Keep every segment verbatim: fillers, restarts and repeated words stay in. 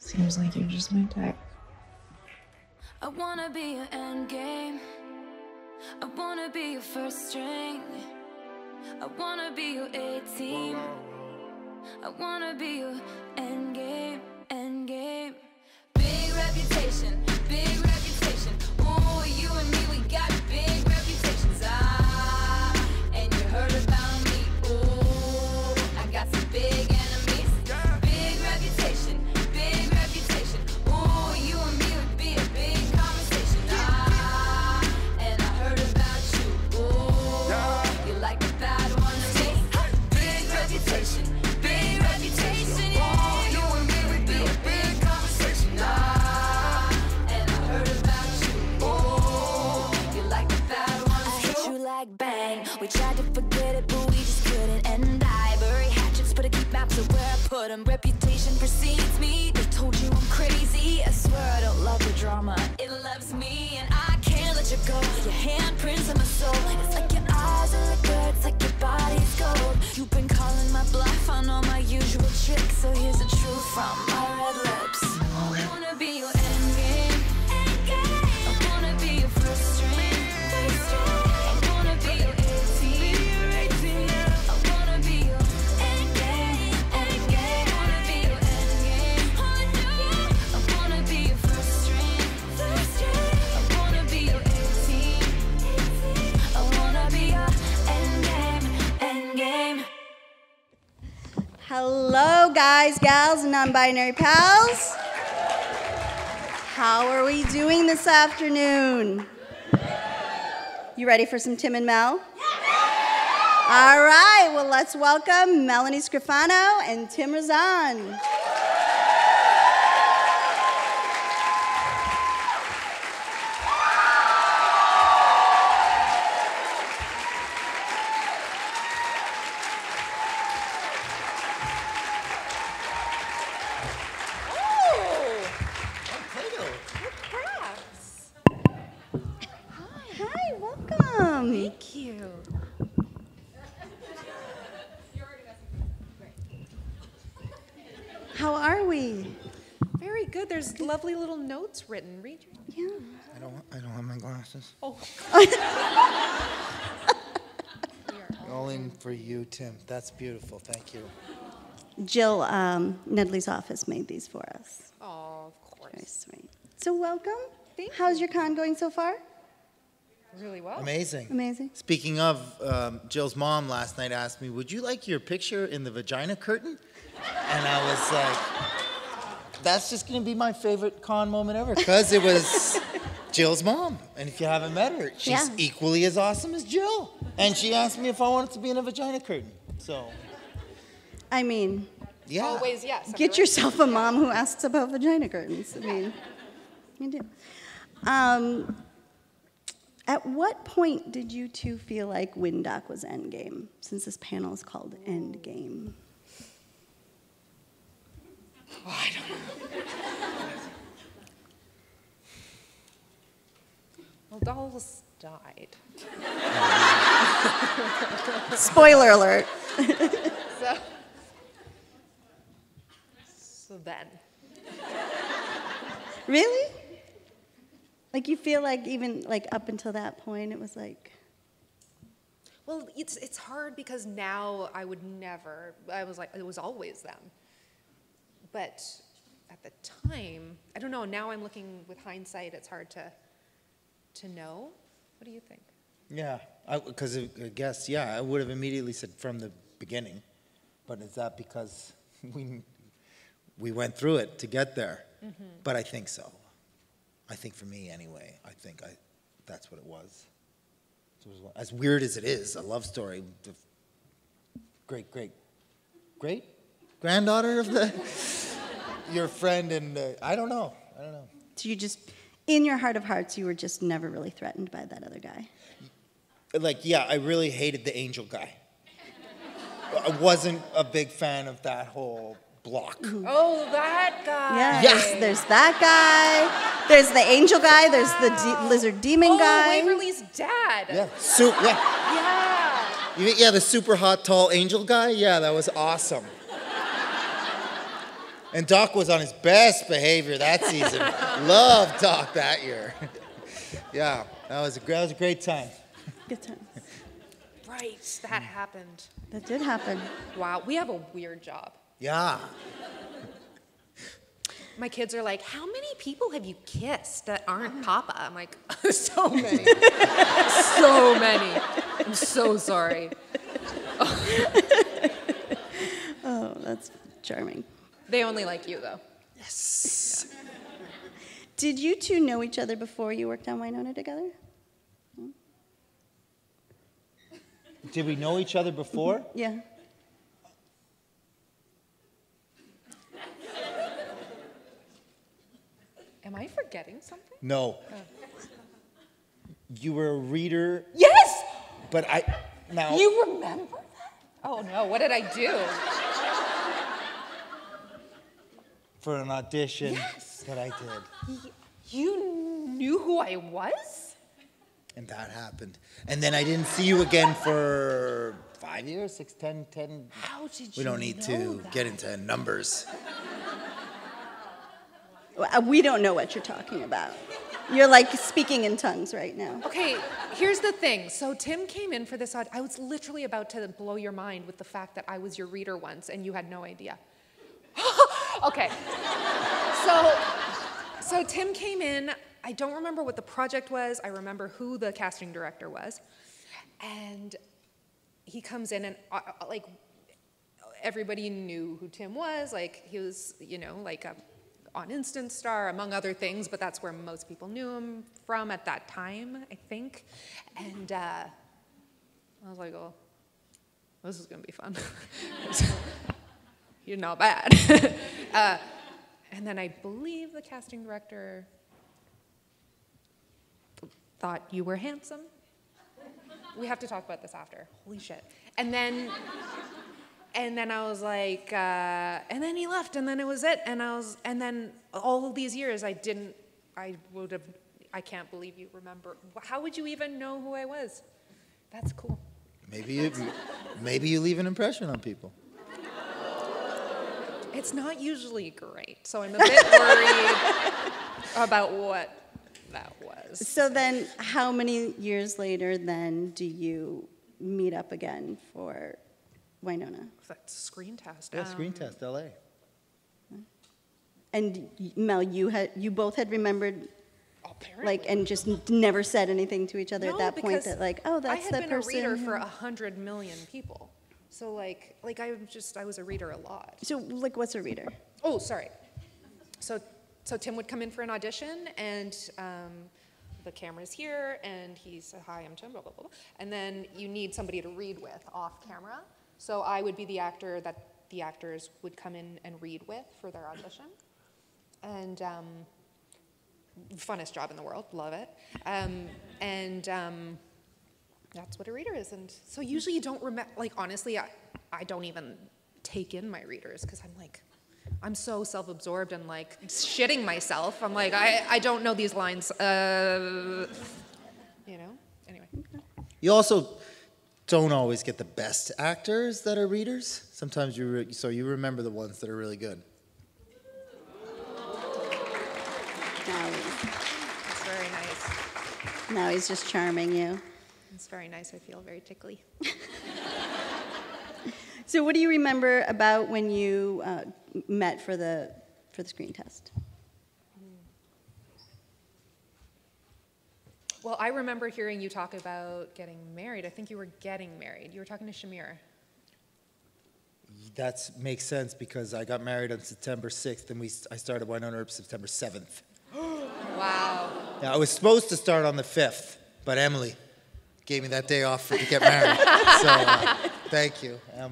Seems like you're just my type. I wanna be your end game. I wanna be your first string. I wanna be your A-team. I wanna be your end game, end game. Big reputation, big reputation. Ooh, you and me, we got big reputations. Ah, and you heard about me. Ooh, I got some big enemies. Big reputation, big reputation. Ooh, you and me would be a big conversation. Ah, and I heard about you. Ooh, you like the bad one of me. Big reputation, big reputation. Ooh, you and me would be a big conversation. Ah, and I heard about you. Ooh, you like the bad one of me. I hit you like bang. We tried to forget it, but we just couldn't. And I bury hatchets, but I keep maps of where I put 'em. Reputation precedes me. They told you I'm crazy. I swear I don't love the drama. It loves me, and I can't let you go. Your handprints on my soul. It's like your eyes are liquor. It's like your body's gold. You've been calling my bluff on all my usual tricks. So here's the truth from my red lips. I wanna be your end game. I wanna be your first string. I wanna be your A-team. I wanna be your end game, end game. I wanna be your end game. I wanna be your first string. I wanna be your A-team. I wanna be your end game, end game. Hello, guys, gals, and non-binary pals. How are we doing this afternoon? You ready for some Tim and Mel? All right, well, let's welcome Melanie Scrofano and Tim Rozon. Hi, welcome. Thank you. How are we? Very good. There's lovely little notes written. Read your... Yeah. I don't. I don't have my glasses. Oh. All in for you, Tim. That's beautiful. Thank you. Jill, um, Nedley's office made these for us. Oh, of course. Very sweet. So welcome. Thank How's you. your con going so far? Really well. Amazing. Amazing. Speaking of, um, Jill's mom last night asked me, "Would you like your picture in the vagina curtain?" And I was like, "That's just gonna be my favorite con moment ever," because it was Jill's mom. And if you haven't met her, she's Yeah. equally as awesome as Jill. And she asked me if I wanted to be in a vagina curtain. So, I mean, yeah. Always yes. get yourself a mom who asks about vagina curtains. I mean, you do. Um, at what point did you two feel like WynDoc was endgame, since this panel is called Endgame? Oh, I don't know. Well, Dolls died. Spoiler alert. So, so then. Really? Like, you feel like even like up until that point, it was like... Well, it's it's hard because now I would never. I was like, it was always them. But at the time, I don't know. Now I'm looking with hindsight. It's hard to to know. What do you think? Yeah, because I, I guess, yeah, I would have immediately said from the beginning. But is that because we we went through it to get there? Mm-hmm. But I think so. I think for me anyway, I think I that's what it was. So it was. As weird as it is, a love story, the great, great, great granddaughter of the your friend, and uh, I don't know, I don't know. So you just, in your heart of hearts, you were just never really threatened by that other guy? Like, yeah, I really hated the angel guy. I wasn't a big fan of that whole block. Oh, that guy. Yeah, Yeah. There's, there's that guy. There's the angel guy. There's the de lizard demon Oh, guy. Waverly's dad. Yeah, su- yeah. Yeah. You mean- yeah, the super hot, tall angel guy. Yeah, that was awesome. And Doc was on his best behavior that season. Loved Doc that year. Yeah, that was a, that was a great time. Good times. Right, that happened. That did happen. Wow, we have a weird job. Yeah. My kids are like, how many people have you kissed that aren't Papa? I'm like, so many. So many. I'm so sorry. Oh, that's charming. They only like you, though. Yes. Did you two know each other before you worked on Winona together? Did we know each other before? Yeah. Am I forgetting something? No. You were a reader, Yes! but I, now. You remember that? Oh, no, what did I do? For an audition Yes. that I did. You knew who I was? And that happened. And then I didn't see you again for five years, six, ten, ten. How did you We don't need know to that? get into numbers. Well, we don't know what you're talking about. You're like speaking in tongues right now. Okay, here's the thing. So Tim came in for this aud- I was literally about to blow your mind with the fact that I was your reader once and you had no idea. Okay. So, so Tim came in. I don't remember what the project was. I remember who the casting director was. And he comes in and uh, uh, like everybody knew who Tim was. Like he was, you know, like a on Instant Star, among other things, but that's where most people knew him from at that time, I think. And uh, I was like, oh, this is going to be fun. You're not bad. uh, and then I believe the casting director thought you were handsome. We have to talk about this after. Holy shit. And then... And then I was like, uh, and then he left, and then it was it. And I was, and then all of these years, I didn't, I would have, I can't believe you remember. How would you even know who I was? That's cool. Maybe you, maybe you leave an impression on people. It's not usually great, so I'm a bit worried about what that was. So then, how many years later then do you meet up again for Winona? That's screen test. Yeah, screen Um, test, L A. And Mel, you had you both had remembered, Apparently. like, and just n- never said anything to each other No, at that point. because That like, oh, that's I the had been person. a reader who- for a hundred million people, so like, like I just I was a reader a lot. So, like, what's a reader? Oh, sorry. So, so Tim would come in for an audition, and um, the camera's here, and he said, "Hi, I'm Tim." Blah blah blah. blah. And then you need somebody to read with off camera. So I would be the actor that the actors would come in and read with for their audition. And um, funnest job in the world, love it. Um, and um, that's what a reader is. And so usually you don't remember, like honestly, I, I don't even take in my readers because I'm like, I'm so self-absorbed and like shitting myself. I'm like, I, I don't know these lines. Uh, you know, anyway. You also don't always get the best actors that are readers. Sometimes you, re- so you remember the ones that are really good. Now he's, It's very nice. now he's just charming you. It's very nice. I feel very tickly. So, what do you remember about when you uh, met for the for the screen test? Well, I remember hearing you talk about getting married. I think you were getting married. You were talking to Shamir. That makes sense because I got married on September sixth and we, I started Winona Earp September seventh. Wow. Now, I was supposed to start on the fifth, but Emily gave me that day off for, to get married. So, uh, thank you. Um,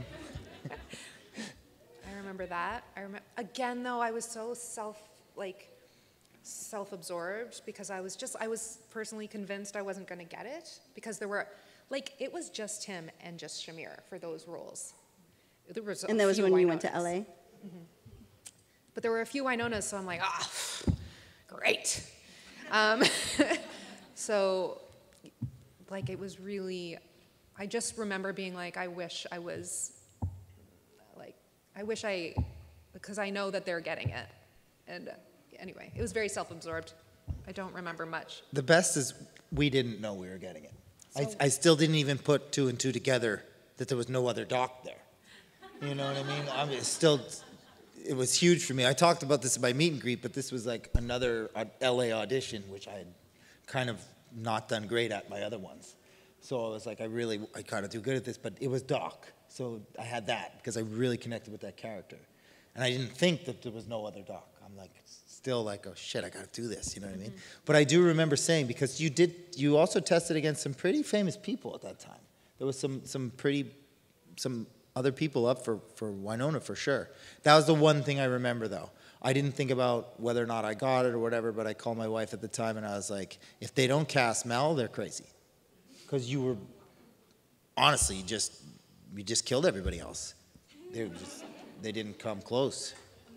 I remember that. I remember again though, I was so self like self-absorbed because I was just I was personally convinced I wasn't going to get it because there were like it was just him and just Shamir for those roles. There was a And that was few when you went to Winonas. L A? Mm-hmm. But there were a few Winonas, so I'm like, ah, great. Um, so, like, it was really, I just remember being like, I wish I was, like, I wish I because I know that they're getting it. And uh, anyway, it was very self-absorbed. I don't remember much. The best is we didn't know we were getting it. So, I, I still didn't even put two and two together that there was no other doc there. You know what I mean? I mean, it's still, it was huge for me. I talked about this in my meet and greet, but this was like another L A audition, which I had kind of not done great at my other ones. So I was like, I really, I kind of do good at this, but it was Doc. So I had that because I really connected with that character. And I didn't think that there was no other Doc. I'm like, still like, oh shit, I got to do this, you know what I mean? But I do remember saying, because you did, you also tested against some pretty famous people at that time. There was some, some pretty, some other people up for, for Winona for sure. That was the one thing I remember though. I didn't think about whether or not I got it or whatever, but I called my wife at the time and I was like, if they don't cast Mel, they're crazy. Because you were, honestly, just, you just killed everybody else. They were just, they didn't come close.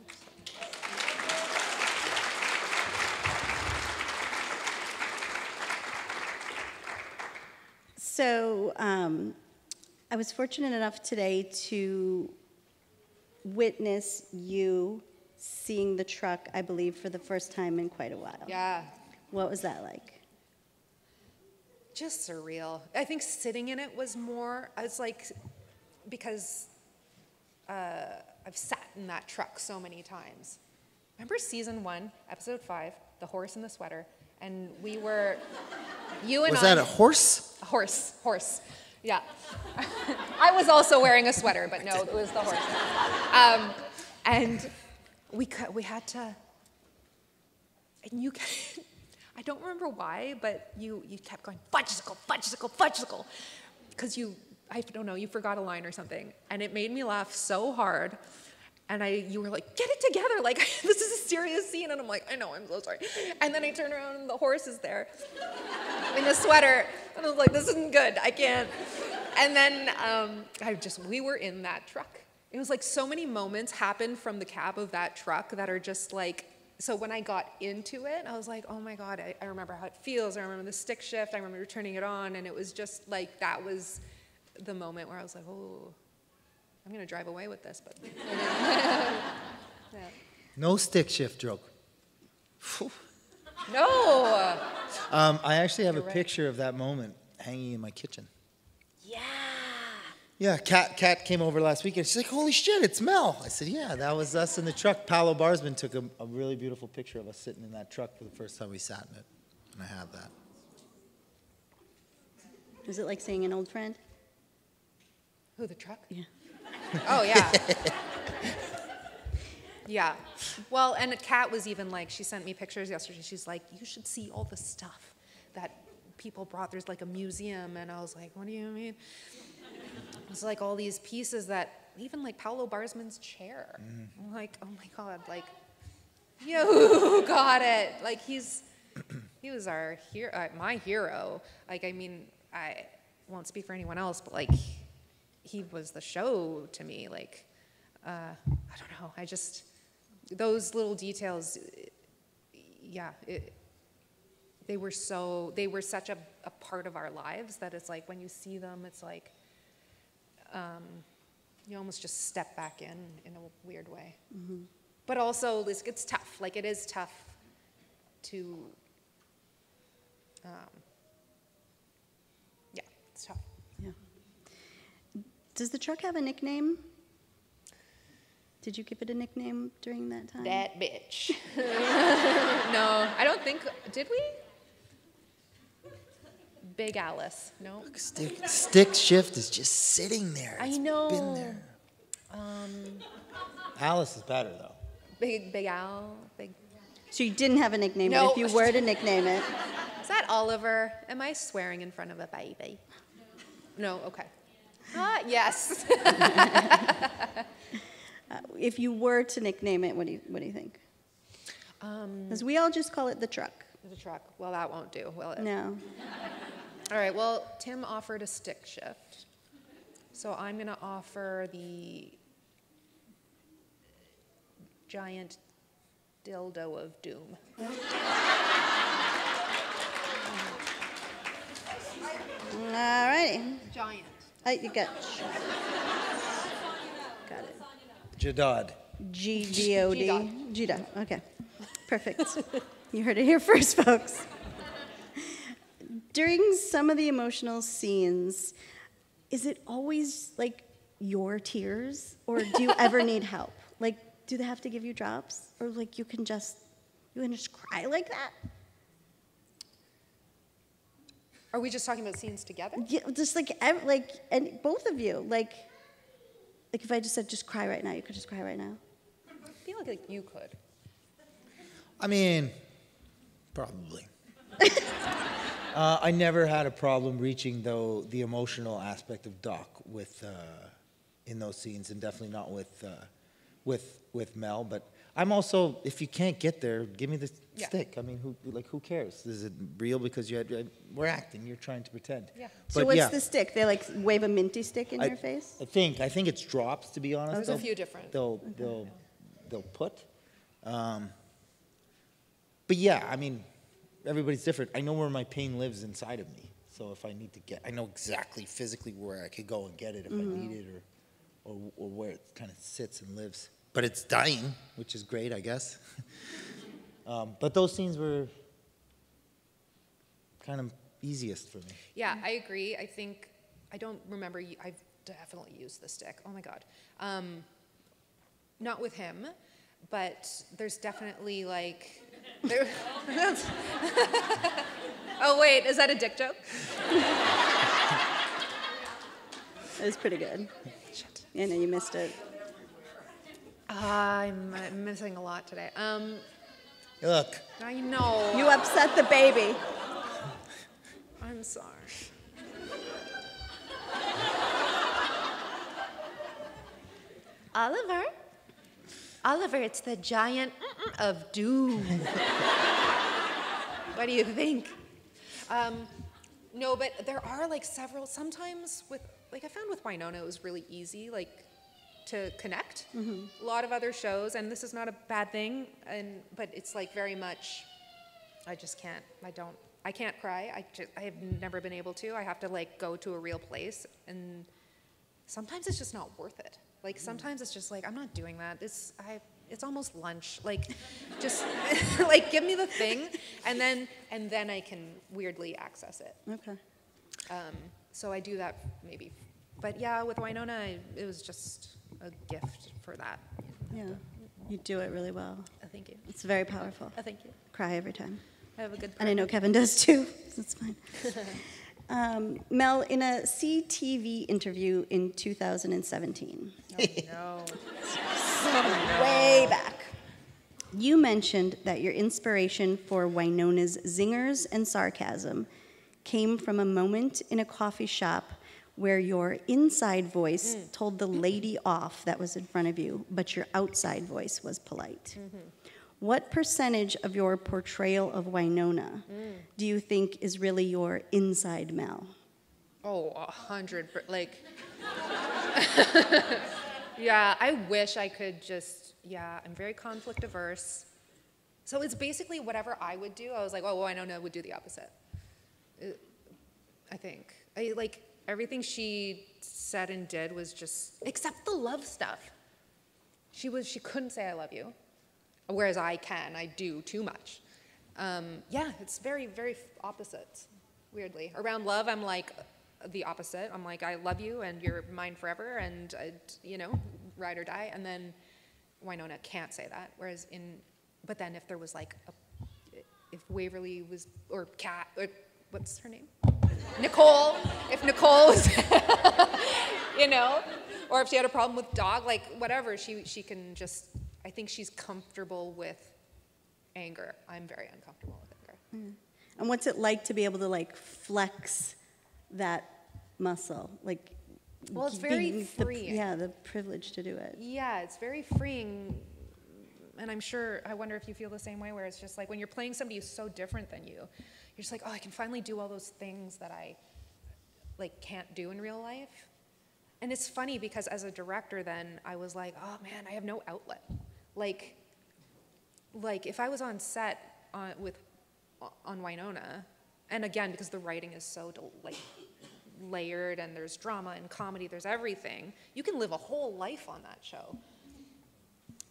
So um, I was fortunate enough today to witness you seeing the truck, I believe, for the first time in quite a while. Yeah. What was that like? Just surreal. I think sitting in it was more, I was like, because uh, I've sat in that truck so many times. Remember season one, episode five, the horse in the sweater, and we were, you and I. Was that a horse? A horse, horse, yeah. I was also wearing a sweater, but no, it was the horse. Um, and we could, we had to, and you, I don't remember why, but you, you kept going, fudgesicle, fudgesicle, fudgesicle, because you, I don't know, you forgot a line or something, and it made me laugh so hard. And I, you were like, get it together, like, this is a serious scene. And I'm like, I know, I'm so sorry. And then I turn around and the horse is there in a sweater. And I was like, this isn't good, I can't. And then um, I just, we were in that truck. It was like so many moments happened from the cab of that truck that are just like, so when I got into it, I was like, oh my God, I, I remember how it feels. I remember the stick shift. I remember turning it on. And it was just like, that was the moment where I was like, oh. I'm going to drive away with this, but. Yeah. No stick shift joke. No. Um, I actually have You're a right. picture of that moment hanging in my kitchen. Yeah. Yeah, Kat, Kat came over last weekend. She's like, holy shit, it's Mel. I said, yeah, that was us in the truck. Paolo Barsman took a, a really beautiful picture of us sitting in that truck for the first time we sat in it. And I have that. Was it like seeing an old friend? Who, the truck? Yeah. Oh, yeah. Yeah. Well, and Kat was even like, she sent me pictures yesterday. She's like, you should see all the stuff that people brought. There's like a museum. And I was like, what do you mean? It's like all these pieces that, even like Paolo Barsman's chair. Mm. I'm like, oh my God, like, you got it. Like, he's, he was our hero, uh, my hero. Like, I mean, I won't speak for anyone else, but like, he was the show to me. Like, uh, I don't know. I just, those little details, yeah, it, they were so, they were such a, a part of our lives that it's like, when you see them, it's like, um, you almost just step back in, in a weird way. Mm-hmm. But also, it's, it's tough. Like, it is tough to, um, yeah, it's tough. Yeah. Does the truck have a nickname? Did you give it a nickname during that time? That bitch. No, I don't think, did we? Big Alice, no? Stick, stick shift is just sitting there. I It's know. been there. Um, Alice is better, though. Big, Big Al, Big, So you didn't have a nickname, No. but if you were to nickname it. is that Oliver? Am I swearing in front of a baby? No, okay. Ah, yes. Uh, if you were to nickname it, what do you, what do you think? Um, Because we all just call it the truck. the truck, well, that won't do, will it? No. All right, well, Tim offered a stick shift. So I'm going to offer the giant dildo of doom. All righty. Giant. Uh, you got, got it. Jadad. G D O D. G-Doc. G-Doc, okay. Perfect. You heard it here first, folks. During some of the emotional scenes, is it always like your tears, or do you ever need help? Like, do they have to give you drops, or like you can just you can just cry like that? Are we just talking about scenes together? Yeah, just like ev- like and both of you, like like if I just said just cry right now, you could just cry right now. I feel like, like you could. I mean, probably. uh, I never had a problem reaching, though, the emotional aspect of Doc with uh, in those scenes, and definitely not with uh, with with Mel. But I'm also, if you can't get there, give me the Yeah. stick. I mean, who like who cares? Is it real? Because you had, we're acting. You're trying to pretend. Yeah. So But what's yeah, the stick? They like wave a minty stick in I, your face? I think I think it's drops. To be honest, There's a They'll- few different. They'll they'll they'll put. Um, but yeah, I mean, everybody's different. I know where my pain lives inside of me. So if I need to get, I know exactly physically where I could go and get it if Mm-hmm. I need it, or, or or where it kind of sits and lives. But it's dying, which is great, I guess. um, but those scenes were kind of easiest for me. Yeah, I agree. I think, I don't remember, y- I've definitely used the stick. Oh my God. Um, not with him, but there's definitely like, there, oh wait, is that a dick joke? It was pretty good. Shit. Yeah, no, you missed it. I'm uh, missing a lot today. Um, Look, I know. You upset the baby. I'm sorry. Oliver? Oliver, it's the giant mm-mm of doom. What do you think? Um, no, but there are like several, sometimes with, like I found with Winona it was really easy, like to connect. A lot of other shows, and this is not a bad thing, and but it's like very much, I just can't, I don't, I can't cry. I just, I have never been able to. I have to like go to a real place, and sometimes it's just not worth it. Like sometimes it's just like, I'm not doing that. It's, I, it's almost lunch. Like, just like give me the thing, and then and then I can weirdly access it. Okay. Um, so I do that maybe, but yeah, with Winona, I, it was just a gift for that. Yeah. You do it really well. Oh, thank you. It's very powerful. Oh, thank you. Cry every time. I have a good. And I know Kevin does too. So it's fine. Um, Mel, in a C T V interview in two thousand seventeen, No. way back, you mentioned that your inspiration for Winona's zingers and sarcasm came from a moment in a coffee shop where your inside voice Mm. told the lady off that was in front of you, but your outside voice was polite. Mm-hmm. What percentage of your portrayal of Winona Mm. do you think is really your inside Mel? Oh, a hundred. per- Like. Yeah, I wish I could just. Yeah, I'm very conflict averse. So it's basically whatever I would do. I was like, oh, well, Winona would do the opposite. Uh, I think. I like everything she said and did was just, except the love stuff. She was. She couldn't say I love you. Whereas I can, I do too much. Um, yeah, it's very, very opposite, weirdly. Around love, I'm like the opposite. I'm like, I love you and you're mine forever and, uh, you know, ride or die. And then Winona can't say that. Whereas in, but then if there was like, a, if Waverly was, or Kat, or what's her name? Nicole. If Nicole was, you know, or if she had a problem with dog, like whatever, she she can just, I think she's comfortable with anger. I'm very uncomfortable with anger. Mm. And what's it like to be able to like flex that muscle? Like, Well, it's being very the- freeing. yeah, the privilege to do it. Yeah, it's very freeing. And I'm sure, I wonder if you feel the same way, where it's just like when you're playing somebody who's so different than you, you're just like, oh, I can finally do all those things that I like can't do in real life. And it's funny because as a director then, I was like, oh man, I have no outlet. Like, like if I was on set on, with, on Winona, and again, because the writing is so del- like layered and there's drama and comedy, there's everything, you can live a whole life on that show.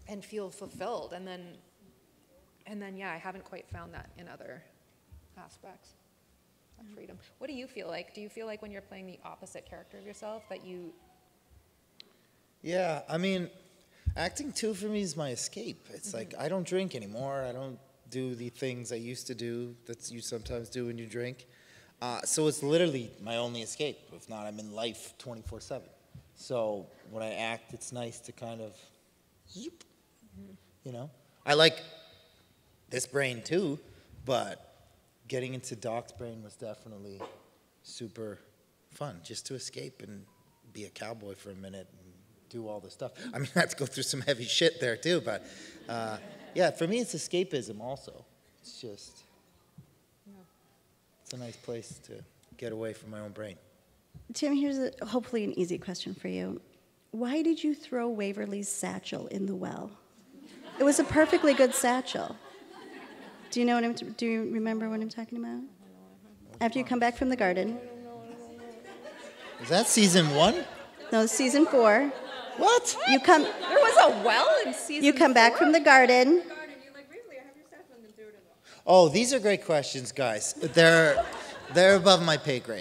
and feel fulfilled. And then, and then, yeah, I haven't quite found that in other aspects of freedom. What do you feel like? Do you feel like when you're playing the opposite character of yourself that you? Yeah, I mean, acting too for me is my escape. It's mm-hmm. like I don't drink anymore. I don't do the things I used to do that you sometimes do when you drink. Uh, so it's literally my only escape. If not, I'm in life twenty-four seven. So when I act, it's nice to kind of, zoop, mm-hmm. you know. I like this brain too, but getting into Doc's brain was definitely super fun, just to escape and be a cowboy for a minute and do all this stuff. I mean, I had to go through some heavy shit there too, but uh, yeah, for me it's escapism also. It's just, it's a nice place to get away from my own brain. Tim, here's a, hopefully an easy question for you. Why did you throw Waverly's satchel in the well? It was a perfectly good satchel. Do you know what I'm, do you remember what I'm talking about? After you come back from the garden. Is that season one? No, season four. What? You come. There was a well in season You come four? back from the garden. Oh, these are great questions, guys. They're, they're above my pay grade.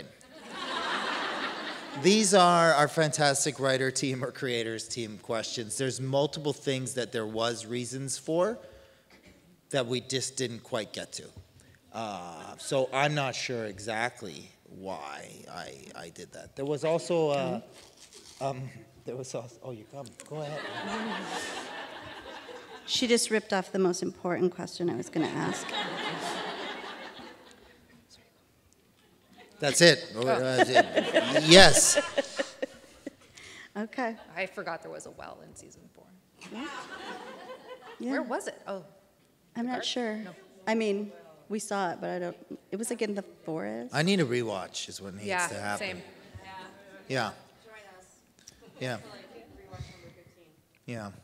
These are our fantastic writer team or creators team questions. There's multiple things that there was reasons for that we just didn't quite get to. Uh, so I'm not sure exactly why I, I did that. There was also, uh, um, there was also, oh, you come, go ahead. She just ripped off the most important question I was going to ask. That's it. Oh. That's it. Yes. Okay. I forgot there was a well in season four. Yeah. Yeah. Where was it? Oh. I'm not garden? sure. No. I mean, we saw it, but I don't. It was like in the forest. I need a rewatch is what needs Yeah, to happen. same. Yeah. Yeah. Yeah.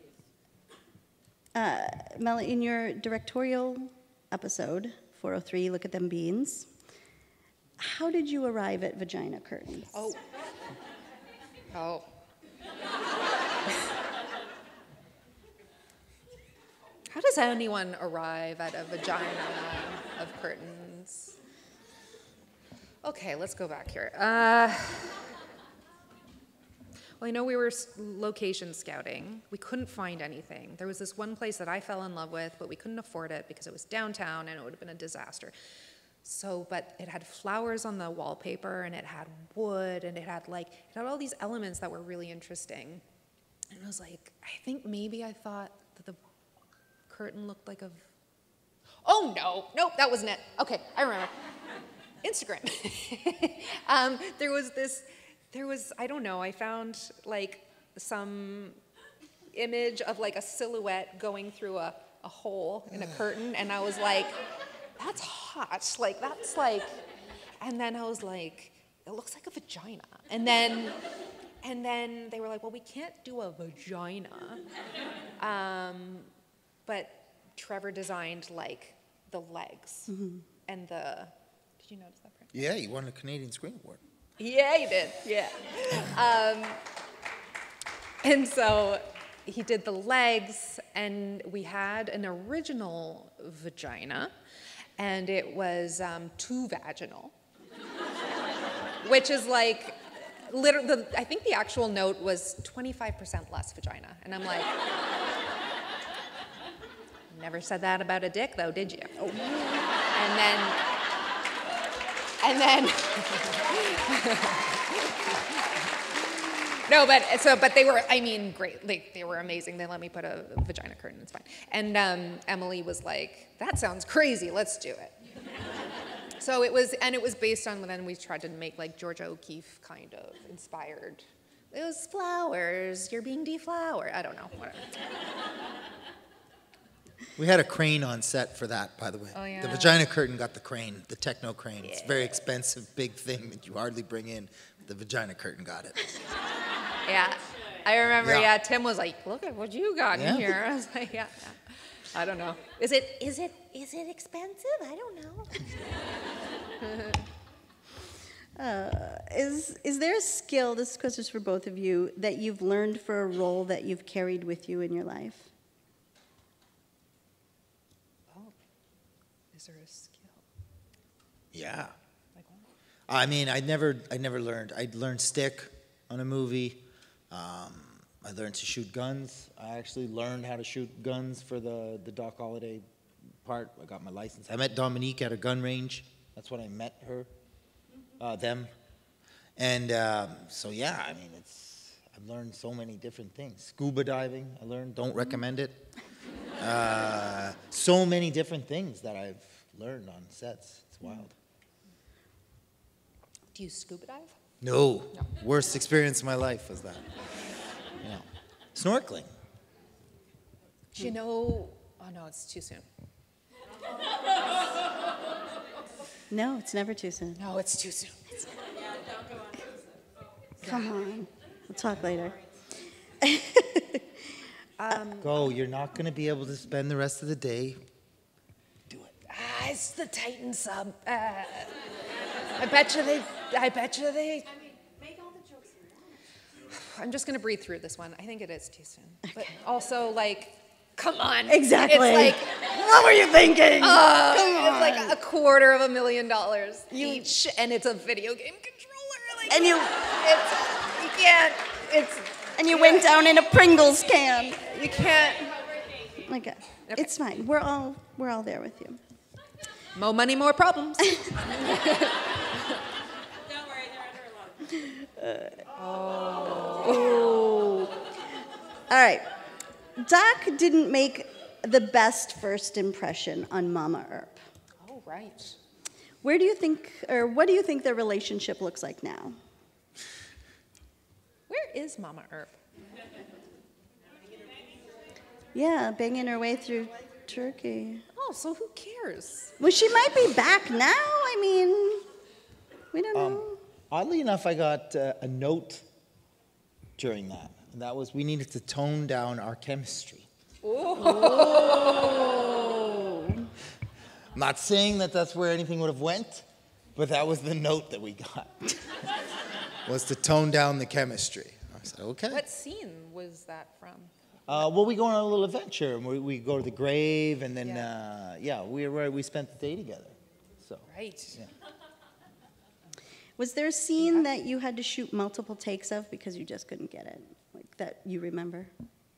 Uh, Mel, in your directorial episode, four oh three, Look at Them Beans, how did you arrive at vagina curtains? Oh. Oh. How does anyone arrive at a vagina of curtains? Okay, let's go back here. Uh, well, I know we were location scouting. We couldn't find anything. There was this one place that I fell in love with, but we couldn't afford it because it was downtown and it would have been a disaster. So, but it had flowers on the wallpaper and it had wood and it had like, it had all these elements that were really interesting. And I was like, I think maybe I thought that the curtain looked like a, oh no, nope, that wasn't it. Okay, I remember. Instagram. um, there was this, there was, I don't know, I found like some image of like a silhouette going through a, a hole in a curtain and I was like, that's hot, like that's like, and then I was like, it looks like a vagina. And then, and then they were like, well, we can't do a vagina. Um, but Trevor designed like the legs mm-hmm. and the, did you notice that print? Yeah, you won a Canadian Screen Award. Yeah, he did, yeah. um, and so he did the legs and we had an original vagina and it was um, too vaginal, which is like, literally, the, I think the actual note was twenty-five percent less vagina. And I'm like, never said that about a dick though, did you? Oh. And then, and then, no, but so, but they were, I mean, great. Like, they were amazing. They let me put a vagina curtain, it's fine. And um, Emily was like, that sounds crazy, let's do it. So it was, and it was based on, then we tried to make like Georgia O'Keeffe kind of inspired. It was flowers, you're being deflowered. I don't know, whatever. We had a crane on set for that, by the way. Oh, yeah. The vagina curtain got the crane, the techno crane. Yeah. It's a very expensive, big thing that you hardly bring in. The vagina curtain got it. Yeah, I remember, Yeah. yeah, Tim was like, look at what you got Yeah. in here. I was like, yeah, yeah. I don't know. Is it, is it, is it expensive? I don't know. Uh, is is there a skill, this question is for both of you, that you've learned for a role that you've carried with you in your life? Oh, is there a skill? Yeah. Like what? I mean, I never, I never learned. I learned stick on a movie. Um, I learned to shoot guns. I actually learned how to shoot guns for the, the Doc Holliday part. I got my license. I met Dominique at a gun range. That's when I met her, uh, them. And um, so, yeah, I mean, it's, I've learned so many different things. Scuba diving, I learned, don't recommend it. Uh, so many different things that I've learned on sets. It's wild. Do you scuba dive? No. No. Worst experience of my life was that. You know, snorkeling. Do you know, oh no, it's too soon. No, it's never too soon. No, it's too soon. Come on. We'll talk later. Go. You're not going to be able to spend the rest of the day. Do it. Ah, it's the Titan sub. Uh, I bet you they, I bet you they. I'm just gonna breathe through this one. I think it is too soon. But also, like, come on. Exactly. It's like, What were you thinking? uh, Come it's on. like a quarter of a million dollars each, and it's a video game controller. Like, And you- it's, you can't. It's. And you went down in a Pringles can. You can't. Okay. Okay. It's fine. We're all we're all there with you. More money, more problems. Oh. All right. Doc didn't make the best first impression on Mama Earp. Oh, right. Where do you think, or what do you think their relationship looks like now? Where is Mama Earp? Yeah, banging her way through Turkey. Oh, so who cares? Well, she might be back now. I mean, we don't Um, know. oddly enough, I got uh, a note during that. And that was we needed to tone down our chemistry. Oh. I'm not saying that that's where anything would have went, but that was the note that we got. Was to tone down the chemistry. I said, okay. What scene was that from? Uh, well, we go on a little adventure, and we, we go to the grave, and then, Yeah. uh, yeah, we were, we spent the day together. So, Right. yeah. Was there a scene that you had to shoot multiple takes of because you just couldn't get it, like that you remember?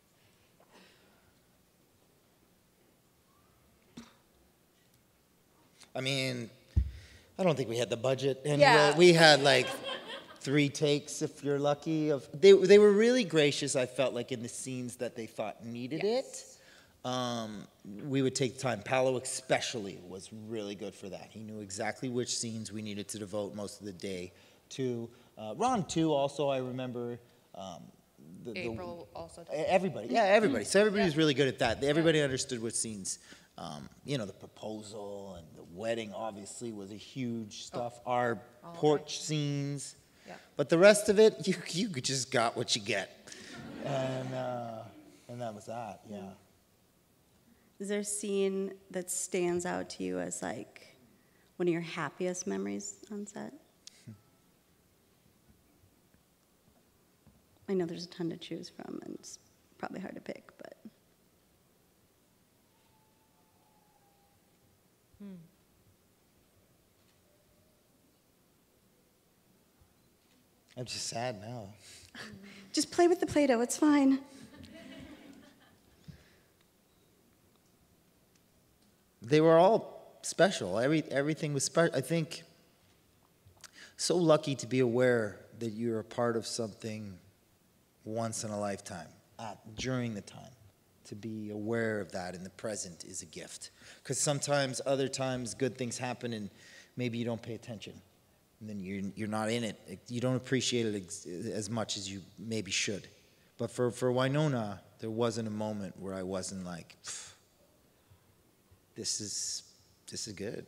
I mean, I don't think we had the budget. And Yeah. we had like three takes, if you're lucky. Of they they were really gracious. I felt like in the scenes that they thought needed Yes. it, um, we would take time. Paolo especially was really good for that. He knew exactly which scenes we needed to devote most of the day to. Uh, Ron too. Also, I remember. Um, the, the- April also. Everybody, yeah, everybody. So everybody was really good at that. Everybody understood what scenes. Um, you know, the proposal and the wedding obviously was a huge stuff. Our Oh, porch scenes, Yeah. but the rest of it, you you just got what you get, and uh, and that was that. Yeah. Is there a scene that stands out to you as like one of your happiest memories on set? I know there's a ton to choose from, and it's probably hard to pick, but. I'm just sad now. Just play with the Play-Doh, it's fine. They were all special. Every everything was special. I think so lucky to be aware that you're a part of something once in a lifetime at, during the time. To be aware of that in the present is a gift. Because sometimes, other times, good things happen and maybe you don't pay attention. And then you're, you're not in it. You don't appreciate it ex- as much as you maybe should. But for, for Winona, there wasn't a moment where I wasn't like, this is, this is good.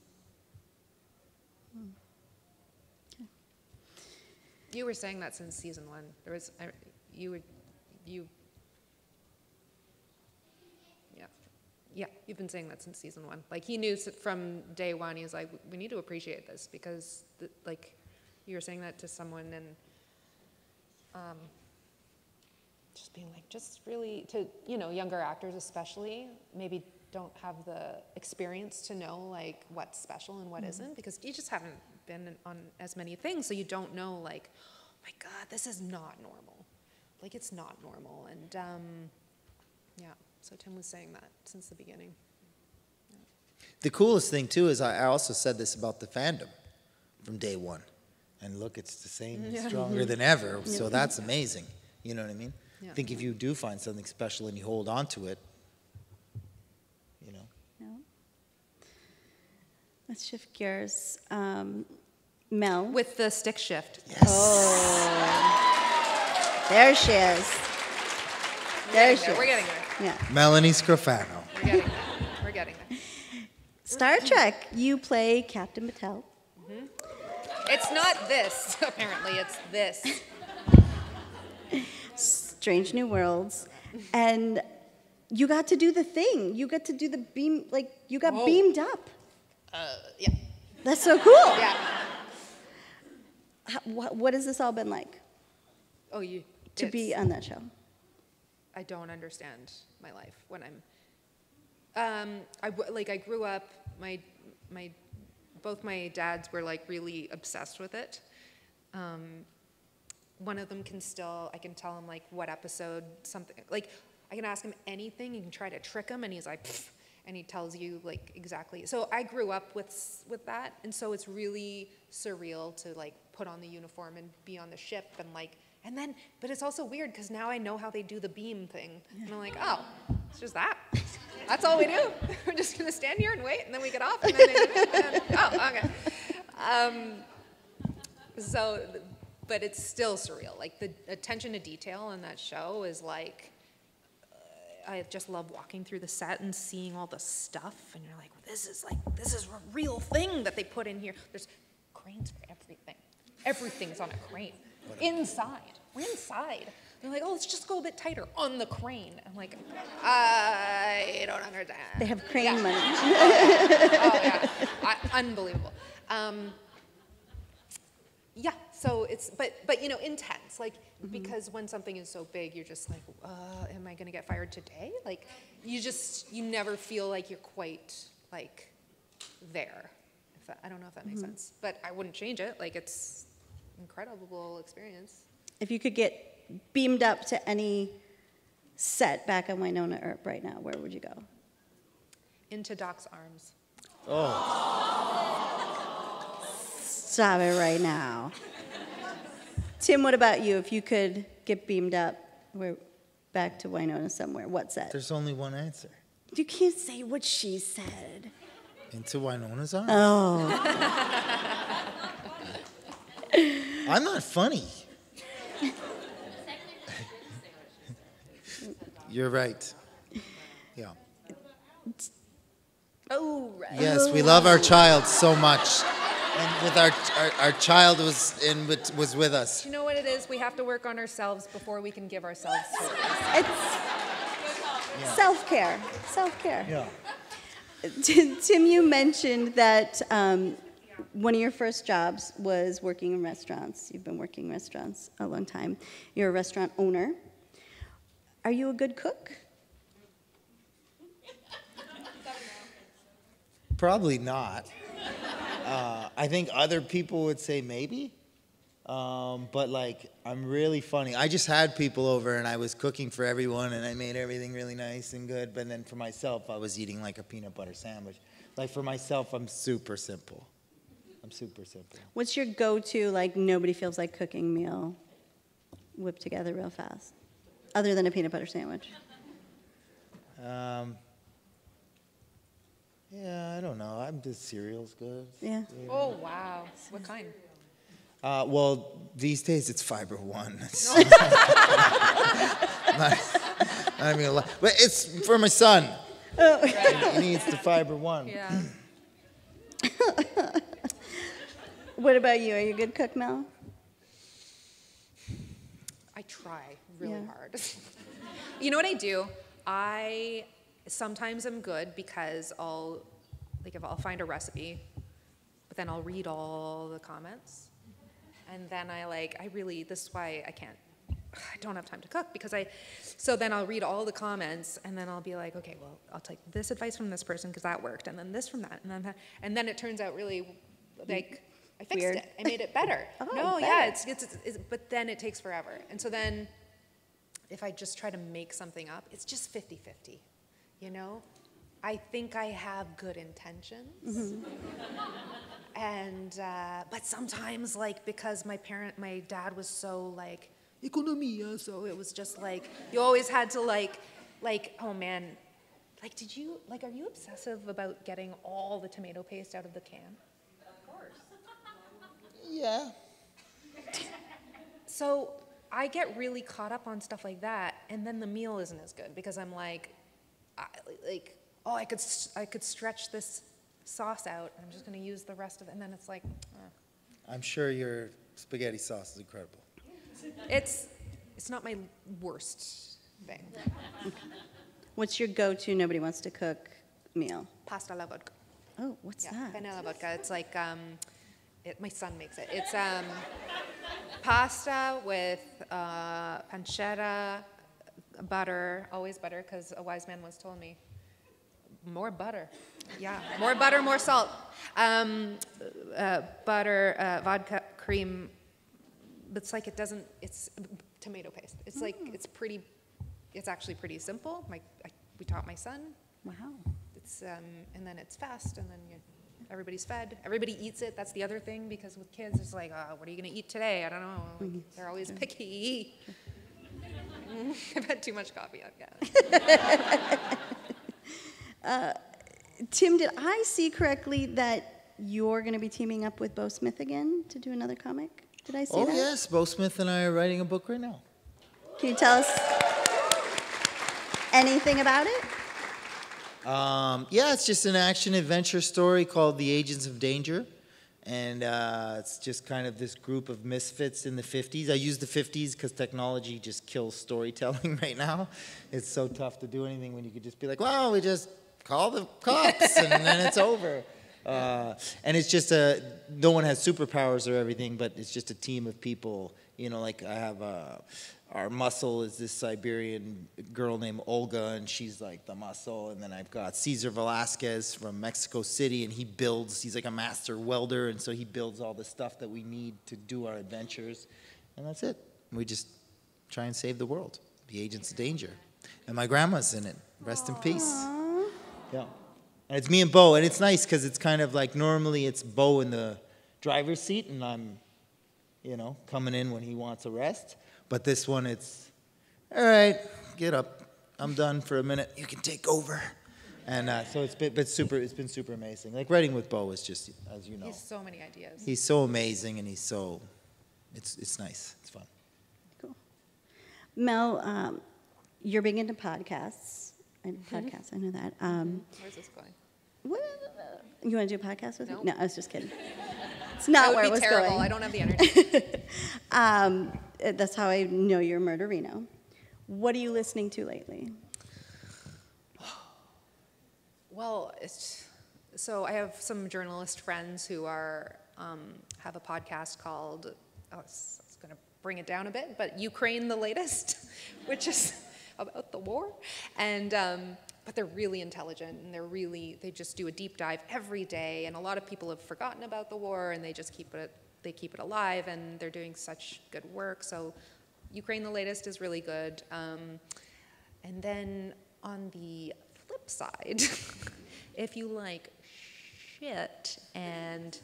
You were saying that since season one. There was, I, you would, you. Yeah, yeah. You've been saying that since season one. Like he knew s- from day one. He was like, we need to appreciate this because, the, like, you were saying that to someone, and um, just being like, just really, to, you know, younger actors especially, maybe don't have the experience to know, like, what's special and what mm-hmm. isn't, because you just haven't been on as many things, so you don't know, like, oh my God, this is not normal. Like, it's not normal. And, um, yeah, so Tim was saying that since the beginning. Yeah. The coolest thing, too, is I also said this about the fandom from day one. And look, it's the same, yeah. stronger than ever, yeah. So that's amazing. You know what I mean? Yeah. I think if you do find something special and you hold on to it, you know. Yeah. Let's shift gears. Um, Mel. With the stick shift. Yes. Oh. There she is. There she is. We're getting there. Yeah. Melanie Scrofano. We're getting there. We're getting there. Star Trek, you play Captain Battelle. Mm-hmm. It's not this, apparently. It's this. Strange New Worlds. And you got to do the thing. You got to do the beam, like, you got Whoa. beamed up. Uh, yeah. That's so cool. Yeah. How, what, what has this all been like? Oh, you. To be on that show? I don't understand my life when I'm. Um, I like I grew up. My my, both my dads were like really obsessed with it. Um, one of them can still. I can tell him like what episode something like. I can ask him anything. You can try to trick him, and he's like, pfft, and he tells you like exactly. So I grew up with with that, and so it's really surreal to like put on the uniform and be on the ship and like. And then, but it's also weird because now I know how they do the beam thing. And I'm like, oh, it's just that. That's all we do. We're just going to stand here and wait, and then we get off, and then they do it. And, oh, okay. Um, so, but it's still surreal. Like, the attention to detail in that show is like, uh, I just love walking through the set and seeing all the stuff, and you're like, this is like, this is a real thing that they put in here. There's cranes for everything. Everything's on a crane. Inside. We're inside. They're like, oh, let's just go a bit tighter on the crane. I'm like, I don't understand. They have crane yeah. money. oh, yeah. I, unbelievable. Um, yeah, so it's, but, but you know, intense. Like, mm-hmm. because when something is so big, you're just like, uh, am I going to get fired today? Like, you just, you never feel like you're quite, like, there. If that, I don't know if that makes mm-hmm. sense. But I wouldn't change it. Like, it's incredible experience. If you could get beamed up to any set back on Wynonna Earp right now, where would you go? Into Doc's arms. Oh. Stop it right now. Tim, what about you? If you could get beamed up, we're back to Wynonna somewhere, what set? There's only one answer. You can't say what she said. Into Wynonna's arms. Oh. I'm not funny. You're right. Yeah. Oh, right. Yes, we love our child so much. And with our, our, our child was in was with us. You know what it is? We have to work on ourselves before we can give ourselves to it. It's yeah. self-care. Self-care. Yeah. Tim, you mentioned that um, one of your first jobs was working in restaurants. You've been working in restaurants a long time. You're a restaurant owner. Are you a good cook? Probably not. Uh, I think other people would say maybe. Um, but like, I'm really funny. I just had people over and I was cooking for everyone and I made everything really nice and good. But then for myself, I was eating like a peanut butter sandwich. Like for myself, I'm super simple. I'm super simple. What's your go-to, like, nobody feels like cooking meal whipped together real fast? Other than a peanut butter sandwich? Um, yeah, I don't know. I'm just cereal's good. Yeah. yeah. Oh, wow. What kind? Uh, well, these days it's Fiber One. It's not, not even a lot. But it's for my son. Oh. Right. He needs the Fiber One. Yeah. What about you? Are you a good cook, Mel? I try really Yeah. hard. You know what I do? I sometimes am good because I'll, like if I'll find a recipe, but then I'll read all the comments. And then I like, I really, this is why I can't, I don't have time to cook because I, so then I'll read all the comments and then I'll be like, okay, well, I'll take this advice from this person because that worked, and then this from that, and then that, and then it turns out really, like, I fixed Weird. it. I made it better. Oh, no, better. yeah, it's, it's, it's, it's, but then it takes forever. And so then if I just try to make something up, it's just fifty fifty, you know? I think I have good intentions. Mm-hmm. And, uh, but sometimes, like, because my parent, my dad was so, like, economia, so it was just, like, you always had to, like, like, oh, man, like, did you, like, are you obsessive about getting all the tomato paste out of the can? Of course. Yeah. So I get really caught up on stuff like that, and then the meal isn't as good, because I'm like, I, like, oh, I could, I could stretch this sauce out, and I'm just going to use the rest of it, and then it's like, uh. I'm sure your spaghetti sauce is incredible. It's, it's not my worst thing. What's your go-to nobody wants to cook meal? Pasta alla vodka. Oh, what's Yeah, that? penne alla vodka. It's like, um, it, my son makes it. It's um, pasta with uh, pancetta, butter, always butter, because a wise man once told me, more butter. Yeah, more butter, more salt. Um, uh, butter, uh, vodka, cream. It's like it doesn't, it's tomato paste. It's like, Oh. it's pretty, it's actually pretty simple. My, I, we taught my son. Wow. It's, um, and then it's fast, and then you, everybody's fed. Everybody eats it. That's the other thing, because with kids, it's like, uh, what are you going to eat today? I don't know. Like, Mm-hmm. they're always picky. I've had too much coffee. I've got Uh, Tim, did I see correctly that you're going to be teaming up with Bo Smith again to do another comic? Did I see Oh, that? yes, Bo Smith and I are writing a book right now. Can you tell us anything about it? Um, yeah, it's just an action-adventure story called The Agents of Danger. And uh, it's just kind of this group of misfits in the fifties. I use the fifties because technology just kills storytelling right now. It's so tough to do anything when you could just be like, well, we just call the cops and then it's over. Uh, and it's just a, no one has superpowers or everything, but it's just a team of people. You know, like I have a, our muscle is this Siberian girl named Olga, and she's like the muscle. And then I've got Cesar Velasquez from Mexico City, and he builds, he's like a master welder, and so he builds all the stuff that we need to do our adventures. And that's it. We just try and save the world. The Agents of Danger. And my grandma's in it. Rest in peace. Aww. Yeah. And it's me and Bo, and it's nice because it's kind of like normally it's Bo in the driver's seat, and I'm, you know, coming in when he wants a rest. But this one, it's, all right, get up. I'm done for a minute. You can take over. And uh, so it's been, been super. It's been super amazing. Like writing with Bo is just, as you know, He has so many ideas. he's so amazing, and he's so, it's it's nice. It's fun. Cool. Mel, um, you're big into podcasts. I Mm-hmm. podcasts, I know that. Um, Where's this going? what, you want to do a podcast with No. me? No, I was just kidding. It's That not would where be it was terrible. going. I don't have the energy. um, uh, that's how I know you're Murderino. What are you listening to lately? Well, it's, so I have some journalist friends who are um, have a podcast called, oh, it's, it's going to bring it down a bit, but Ukraine the Latest, which is about the war. And um, but they're really intelligent, and they're really, they just do a deep dive every day, and a lot of people have forgotten about the war, and they just keep it, they keep it alive, and they're doing such good work. So Ukraine the Latest is really good. Um, and then on the flip side, if you like shit and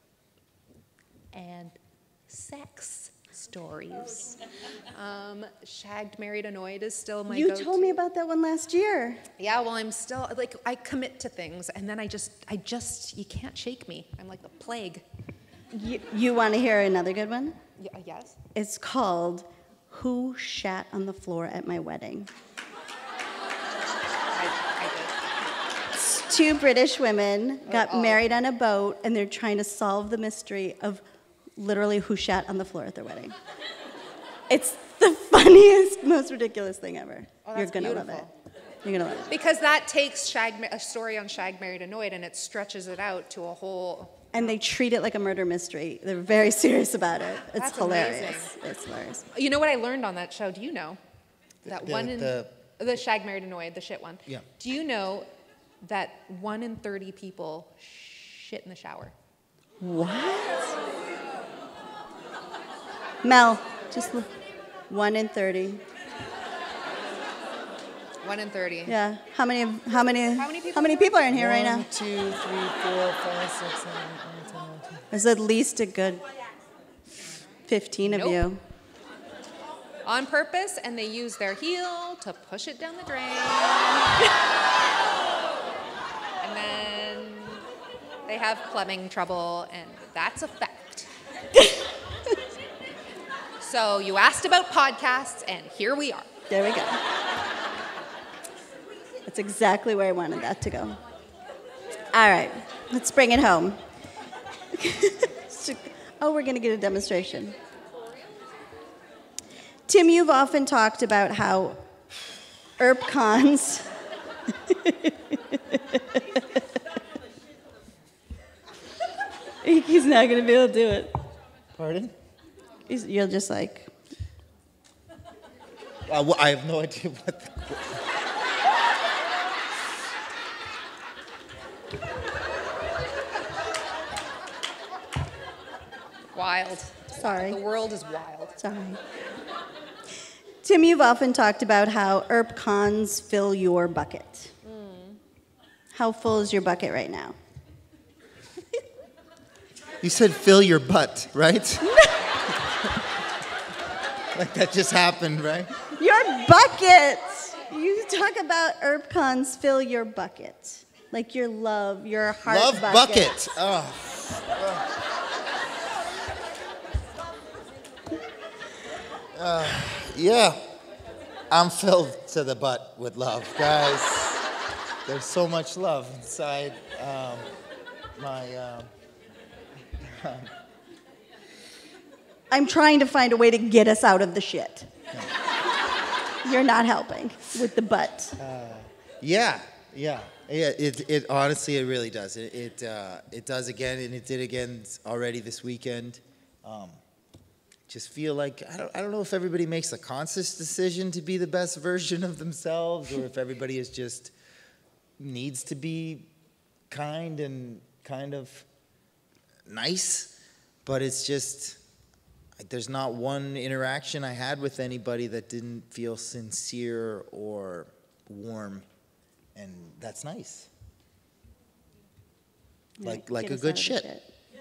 and sex stories, um, Shagged, Married, Annoyed is still my You go-to. told me about that one last year. Yeah, well, I'm still, like, I commit to things, and then I just, I just, you can't shake me. I'm like the plague. You, you want to hear another good one? Yeah, yes? It's called Who Shat on the Floor at My Wedding? I, I It's two British women got oh. married on a boat, and they're trying to solve the mystery of literally who shat on the floor at their wedding. It's the funniest, most ridiculous thing ever. Oh, You're that's gonna love it. beautiful. You're gonna love Because that takes Shag, a story on Shagged, Married, Annoyed, and it stretches it out to a whole, And they treat it like a murder mystery. They're very serious about it. It's That's hilarious. amazing. It's hilarious. You know what I learned on that show? Do you know? That The- one in the- the Shag Married Annoyed, the shit one. Yeah. Do you know that one in thirty people shit in the shower? What? Mel, just look. One in thirty. One in thirty. Yeah. How many? of- How many? How many people How many are there? people are in here right now? One, two, three, four, five, six, seven, eight, nine, ten, eleven. There's at least a good fifteen of Nope. you. On purpose, and they use their heel to push it down the drain. And then they have plumbing trouble, and that's a fact. So you asked about podcasts, and here we are. There we go. That's exactly where I wanted that to go. All right, let's bring it home. Oh, we're going to get a demonstration. Tim, you've often talked about how Earp cons. He's not going to be able to do it. Pardon? He's, you're just like, Uh, well, I have no idea what the... Wild. sorry. The world is wild. Sorry. Tim, you've often talked about how Earp cons fill your bucket. Mm. How full is your bucket right now? You said fill your butt, right? Like that just happened, right? Your bucket! You talk about Earp cons fill your bucket. Like your love, your heart Love bucket. bucket. Oh. Uh, yeah, I'm filled to the butt with love, guys. There's so much love inside um, my. Um, I'm trying to find a way to get us out of the shit. You're not helping with the butt. yeah, yeah, yeah. It, it honestly, it really does. It, it, uh, it does again, and it did again already this weekend. Um, just feel like I don't, I don't know if everybody makes a conscious decision to be the best version of themselves, or if everybody is just needs to be kind and kind of nice. But it's just there's not one interaction I had with anybody that didn't feel sincere or warm, and that's nice. Like like Get a us good out of the shit.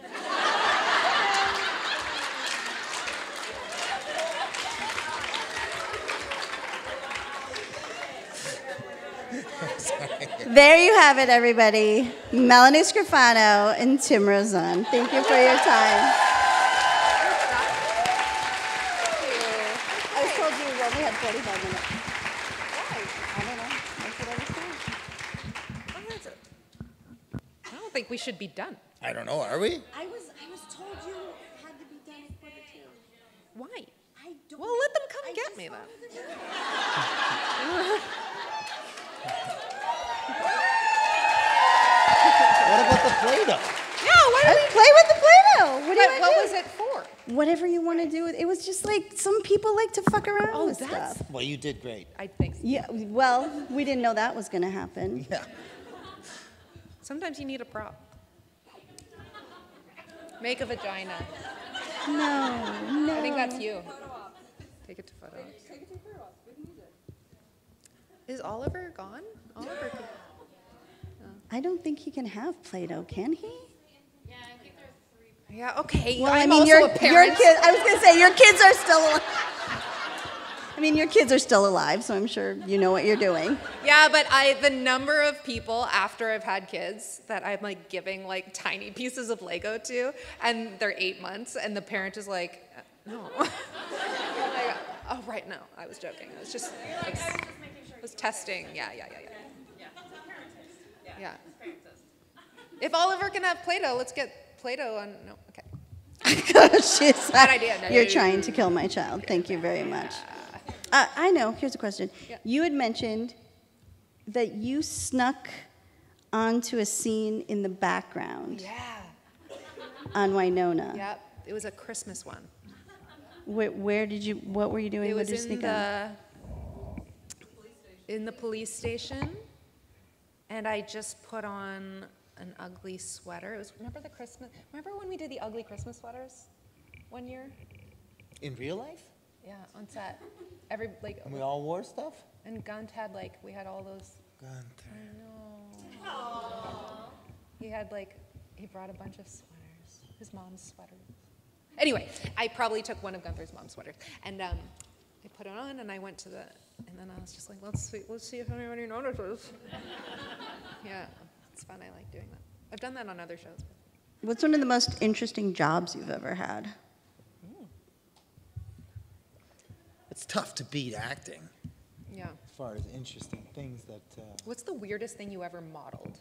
There you have it, everybody. Melanie Scrofano and Tim Rozon. Thank you for your time. I was told you only had forty-five minutes. Why? I don't know. That's what I was told. I don't think we should be done. I don't know. Are we? I was I was told you had to be done at quarter two. Why? I don't. Well, let them come I get just me then. wanted to- What about the Play-Doh? Yeah, why I play with the Play-Doh. What do you What, want what to was do? it for? Whatever you want to do. It was just like some people like to fuck around Oh, with that's- stuff. Well, you did great. I think so. Yeah. Well, we didn't know that was going to happen. Yeah. Sometimes you need a prop. Make a vagina. No, no. I think that's you. Take it to photo ops. Is Oliver gone? Oliver could... I don't think he can have Play-Doh, can he? Yeah, okay. Well, I'm I mean, also your, a your parent. kid. I was going to say your kids are still alive. I mean, your kids are still alive, so I'm sure you know what you're doing. Yeah, but I the number of people after I've had kids that I'm like giving like tiny pieces of Lego to, and they're eight months, and the parent is like, uh, no. I'm like, oh, right, no, I was joking. I was just, I was, I was testing. Yeah, yeah, yeah, yeah. Yeah. If Oliver can have Play-Doh, let's get Play-Doh on. No, okay. She's, Bad idea. No. You're trying to kill my child. Thank you very much. Uh, I know. Here's a question. Yeah. You had mentioned that you snuck onto a scene in the background. Yeah. on Winona. Yep, it was a Christmas one. Where, where did you, what were you doing? It What was did you in sneak the, in the police station, and I just put on an ugly sweater. It was, remember the Christmas, remember when we did the ugly Christmas sweaters one year? In real life? Yeah, on set. Every, like, And we all wore stuff? and Gunt had like, we had all those, Gunther. I know. He had like, he brought a bunch of sweaters, his mom's sweaters. Anyway, I probably took one of Gunther's mom's sweaters, and um, I put it on, and I went to the, and then I was just like, let's see, let's see if anybody notices. Yeah, it's fun. I like doing that. I've done that on other shows. What's one of the most interesting jobs you've ever had? It's tough to beat acting Yeah. as far as interesting things that. Uh, What's the weirdest thing you ever modeled?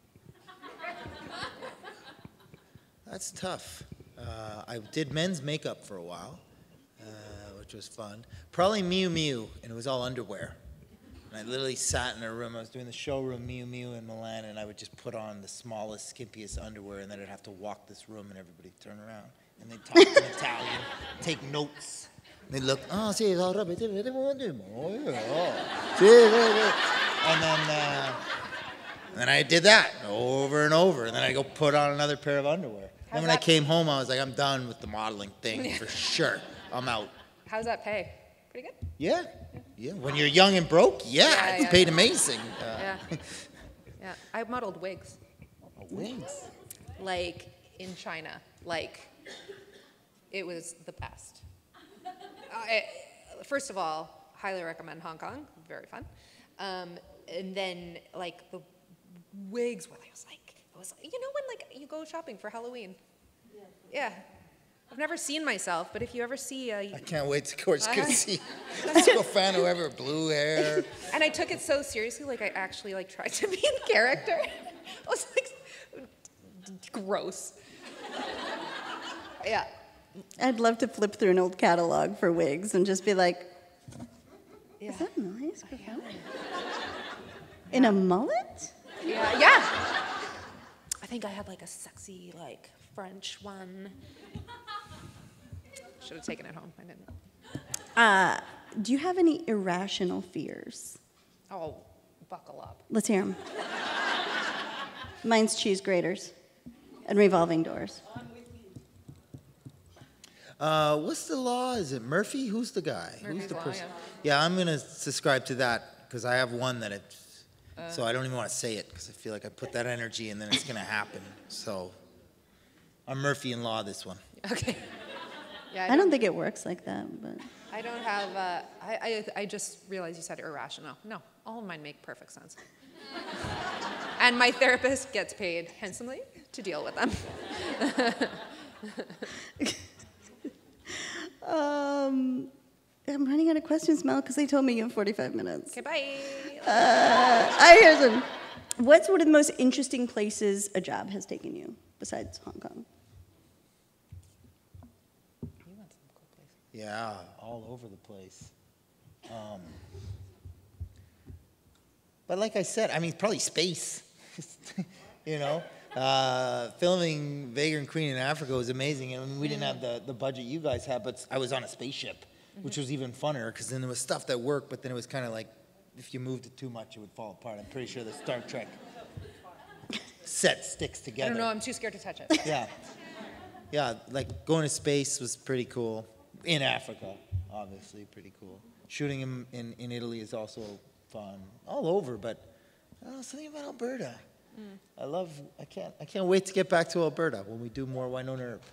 That's tough. Uh, I did men's makeup for a while, uh, which was fun. Probably Miu Miu, and it was all underwear. And I literally sat in a room. I was doing the showroom Miu Miu in Milan, and I would just put on the smallest, skimpiest underwear, and then I'd have to walk this room, and everybody would turn around, and they'd talk in Italian, take notes. And they'd look, oh, sì, so and then, uh, and then I did that over and over, and then I go put on another pair of underwear. How's Then when I that- came home, I was like, I'm done with the modeling thing for sure. I'm out. How's that pay? Pretty good? Yeah, yeah. When you're young and broke, yeah, Yeah, it's yeah. paid amazing. Uh, Yeah. Yeah. I modeled wigs, Wings. like in China. Like, it was the best. I, first of all, highly recommend Hong Kong. Very fun. Um, and then, like, the wigs where I was like, it was, you know when, like, you go shopping for Halloween? Yeah. Yeah. I've never seen myself, but if you ever see a... I can't wait to go Uh-huh. see Scrofano ever blue hair. And I took it so seriously, like, I actually, like, tried to be in character. I was, like, gross. Yeah. I'd love to flip through an old catalog for wigs and just be like, Yeah. is that nice? In a mullet? Yeah, yeah. I think I had like a sexy, like French one. Should have taken it home. I didn't. Uh, do you have any irrational fears? Oh, buckle up. Let's hear them. Mine's cheese graters and revolving doors. Uh, what's the law? Is it Murphy? Who's the guy? Murphy's Who's the Law, person? yeah. Yeah, I'm gonna subscribe to that because I have one that it's. Uh, so I don't even want to say it because I feel like I put that energy and then it's gonna happen. So I'm Murphy in law this one. Okay. Yeah. I don't think it works like that, but I don't have. Uh, I, I I just realized you said irrational. No, all of mine make perfect sense. And my therapist gets paid handsomely to deal with them. um, I'm running out of questions, Mel, because they told me you have forty-five minutes. Okay, bye. Uh, I hear them. What's one of the most interesting places a job has taken you besides Hong Kong? You went some cool places. Yeah, all over the place. Um, but like I said, I mean, probably space. You know, uh, filming Vagrant Queen in Africa was amazing. I mean, we didn't have the, the budget you guys had, but I was on a spaceship, which was even funner because then there was stuff that worked, but then it was kind of like if you moved it too much, it would fall apart. I'm pretty sure the Star Trek set sticks I together. don't know. I'm too scared to touch it. Yeah. Yeah, like going to space was pretty cool. In Africa, obviously, pretty cool. Shooting in, in, in Italy is also fun. All over, but oh, something about Alberta. Mm. I love, I can't, I can't wait to get back to Alberta when we do more Winona Earp.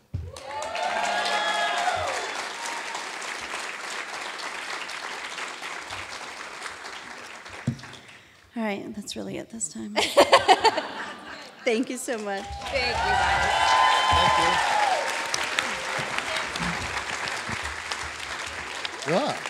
All right, that's really it this time. Thank you so much. Thank you, guys. Thank you. Yeah.